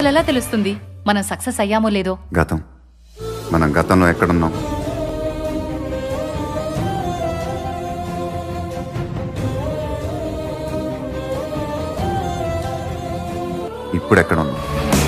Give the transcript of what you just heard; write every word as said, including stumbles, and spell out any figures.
ఎలా తెలుస్తుంది మనం సక్సెస్ అయ్యామో లేదో? గతం, మనం గతంలో ఎక్కడున్నాం? ఇప్పుడు ఎక్కడున్నాం?